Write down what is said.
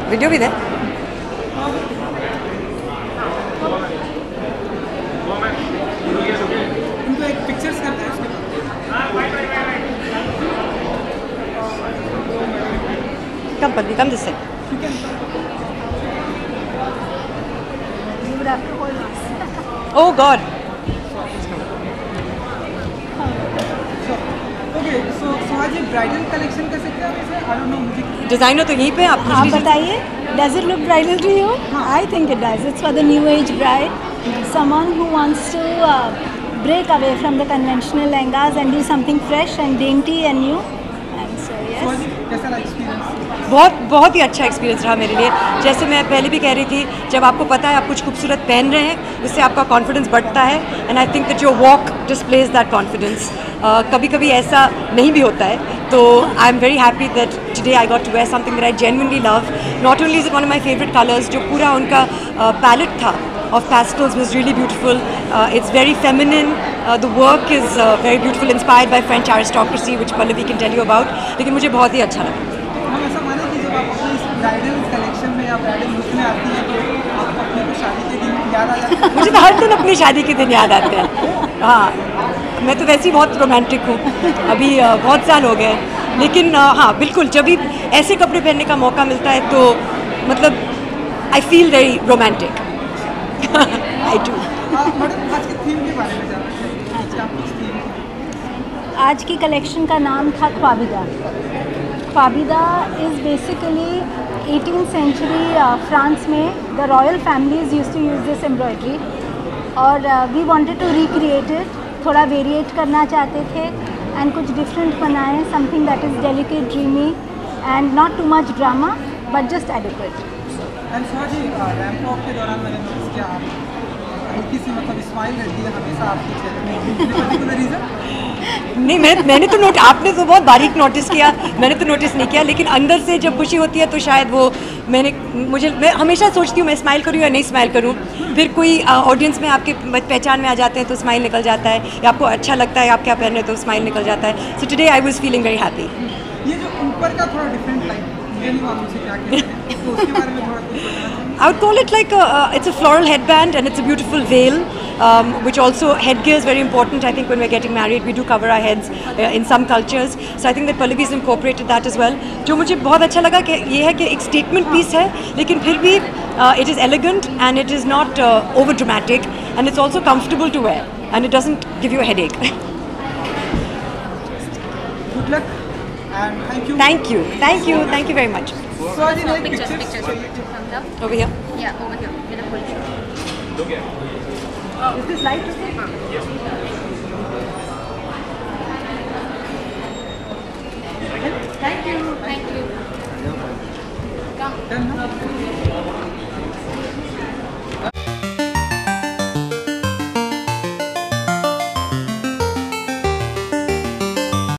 Video भी दे। उनको एक पिक्चर्स करते हैं उसके come Palli, come this side. Oh god. Okay so आज ये ब्राइडल कलेक्शन कर सकते हैं आप इसे? आई डोंट नो, मुझे डिज़ाइनर तो यहीं पे आप पूछ आप लीजिए। बताइए, does it look bridal to you? I think it does. It's for the new age bride, someone who wants to break away from the conventional lehengas and do something fresh and dainty and new. And so so yes. आज कैसा रहा experience? बहुत ही अच्छा experience रहा मेरे लिए। जैसे मैं पहले भी कह रही थी, जब आपको पता है आप कुछ खूबसूरत पहन रहे हैं, उससे आपका कॉन्फिडेंस बढ़ता है। And I think that your walk displays that confidence. कभी कभी ऐसा नहीं भी होता है, तो I am very happy that today I got to wear something that I genuinely love. Not only is it one of my favourite colours, जो पूरा उनका पैलेट था of pastels was really beautiful. It's very feminine. The work is very beautiful, inspired by French aristocracy, which Pallavi can tell you about. लेकिन मुझे बहुत ही अच्छा लगा। हम ऐसा माने कि जब आप अपने इस ब्राइडल कलेक्शन में या ब्राइडल लुक में आती हैं तो आपको अपने को शादी के दिन याद आ जाता है? मुझे तो हर दिन अपनी शादी के दिन याद आते हैं। हाँ, मैं तो वैसे ही बहुत रोमांटिक हूँ। अभी बहुत साल हो गए, लेकिन हाँ बिल्कुल, जब भी ऐसे कपड़े पहनने का मौका मिलता है तो मतलब I feel very romantic. I do. Madam आज के थीम के बारे में जानना चाहिए कि आप कुछ थीम। आज की कलेक्शन का नाम था Khwabida. Khwabida is basically 18th century France में the royal families used to use this embroidery, और we wanted to recreate it, थोड़ा वेरिएट करना चाहते थे एंड कुछ डिफरेंट बनाएं, something that is delicate, dreamy and not too much drama but just adequate. And so ji ramp walk के दौरान मैंने नोटिस किया आप हल्की सी मतलब स्माइल रहती है हमेशा आपके चेहरे में, पर्टिकुलर रीज़न? नहीं, मैंने तो आपने तो बहुत बारीक नोटिस किया, मैंने तो नोटिस नहीं किया। लेकिन अंदर से जब खुशी होती है तो शायद वो मैं हमेशा सोचती हूँ मैं स्माइल करूँ या नहीं स्माइल करूँ। फिर कोई ऑडियंस में आपके पहचान में आ जाते हैं तो स्माइल निकल जाता है, या आपको अच्छा लगता है आप क्या पहन रहे हैं तो स्माइल निकल जाता है। So today I was feeling very happy. ये जो ऊपर का थोड़ा डिफरेंट लाइक मुझे नहीं मालूम से क्या कहते हैं, तो उसके बारे में थोड़ा कुछ बताना चाहिए। I would call it like it's a floral headband and it's a beautiful veil, which also headgear is very important. I think when we're getting married, we do cover our heads in some cultures. So I think that Pallavi's incorporated that as well. जो मुझे बहुत अच्छा लगा कि ये है कि एक statement piece है, लेकिन फिर भी it is elegant and it is not over dramatic, and it's also comfortable to wear and it doesn't give you a headache. Good luck and thank you. Thank you, thank you, thank you very much. So आज एक Pictures, pictures pictures. Thumbs up. Over here. Yeah, over here. In a full shot. Is this light? Thank you. Come. done now?